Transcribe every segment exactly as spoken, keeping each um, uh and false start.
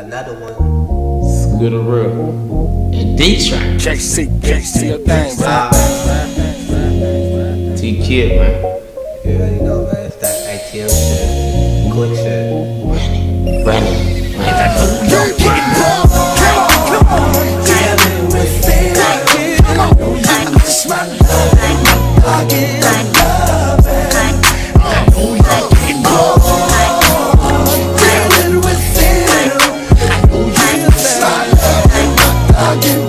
another one. Scooteroo in Detroit. K C, K C a thing, bro. T-Kid, man. You already know, man. It's that A T M shit. Quick shit. Running, running, running. Dealing with fear. I know you miss my love. I get love. I know you can go. Dealing with fear. I know you miss my love. I get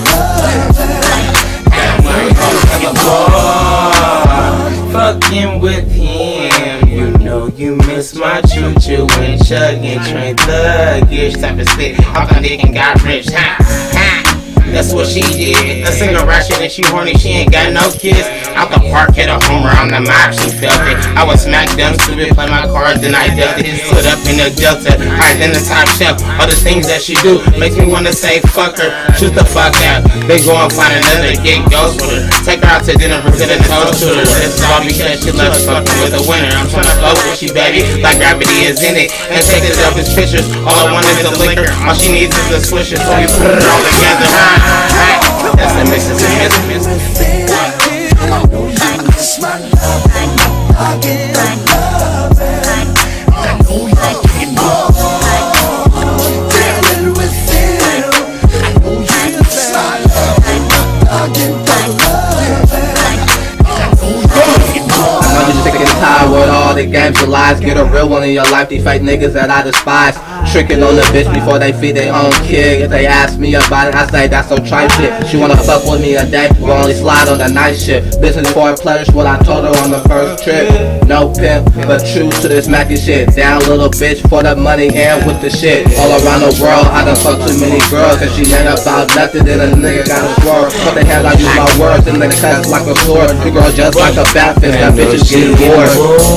love. Fucking with him, you know you miss my choo-choo and chugging, train thuggish type of spit. Hop on dick and got rich, ha, ha. That's what she did. A single ratchet and she horny, she ain't got no kids. Out the park, hit a homer on the map, she felt it. I was smacked dumb, stupid, play my cards, then I dealt it. Put up in the delta, higher than the top shelf. All the things that she do makes me wanna say fuck her, shoot the fuck out. They go and find another gay ghost with her. Take her out to dinner, present a toast to her. This is all because she loves fucking with a winner. I'm tryna flow with she, baby, like gravity is in it. And take it up as pictures, all I want is the liquor. All she needs is the swisher, so we put it all together. That's the mixes and misses. I know you miss my love. I get love. I know you can go. Dealing with fear. I know you miss my love. I get love. I know you can go. I know you're sick and tired with all the games and lies. Get a real one in your life, these fake niggas that I despise. Tricking on the bitch before they feed their own kid. If they ask me about it, I say that's so trite shit. She wanna fuck with me a day, we only slide on the night shit. Business for a pleasure, what I told her on the first trip. No pimp, but true to this Mackie shit. Down little bitch for the money and with the shit. All around the world, I done fucked too many girls. And she ain't about nothing, then a nigga gotta swerve. What the hell, I use my words and they cut like a sword. You girl just like a bat fist, that bitch is getting bored.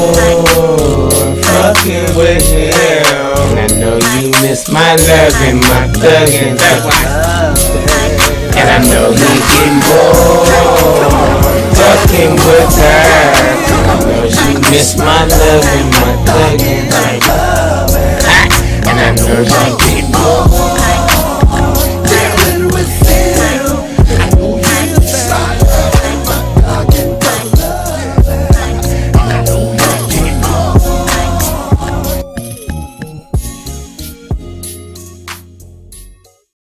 Fucking with him, and I know you miss my love and my thuggin'. And I know he getting bored fucking with her. I know she miss my love and my thuggin'. And I know she